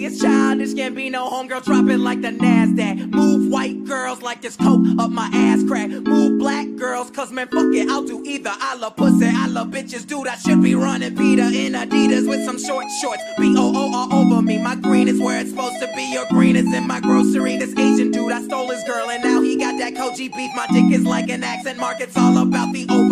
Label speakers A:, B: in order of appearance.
A: it's childish, can't be no homegirl, drop it like the NASDAQ. Move white girls like this coke up my ass crack. Move black girls, cause man, fuck it, I'll do either. I love pussy, I love bitches, dude, I should be running Peter in Adidas with some short shorts. B-O-O all over me, my green is where it's supposed to be. Your green is in my grocery. This Asian dude, I stole his girl and now he got that Koji beef. My dick is like an accent mark, it's all about the